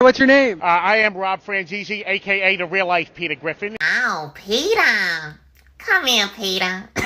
What's your name? I am Rob Franzese, a.k.a. the real-life Peter Griffin. Oh, Peter. Come here, Peter.